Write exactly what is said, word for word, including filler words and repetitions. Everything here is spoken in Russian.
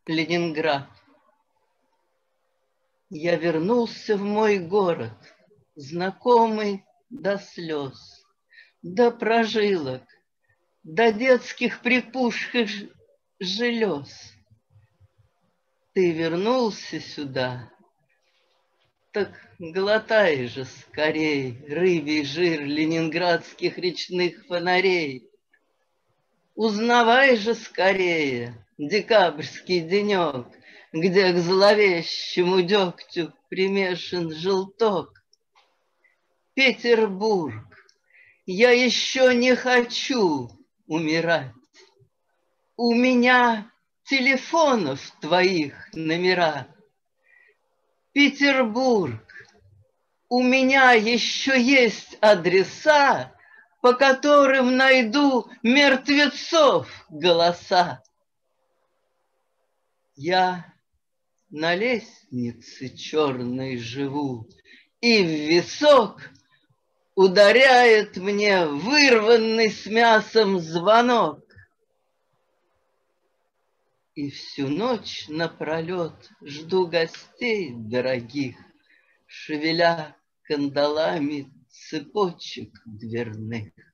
Ленинград. Я вернулся в мой город, знакомый до слез, до прожилок, до детских припухших желез. Ты вернулся сюда, так глотай же скорей рыбий жир ленинградских речных фонарей. Узнавай же скорее декабрьский денек, где к зловещему дегтю примешан желток. Петербург, я еще не хочу умирать. У меня телефонов твоих номера. Петербург, у меня еще есть адреса, по которым найду мертвецов голоса. Я на лестнице черной живу, и в висок ударяет мне вырванный с мясом звонок. И всю ночь напролет жду гостей дорогих, шевеля кандалами цепочек дверных.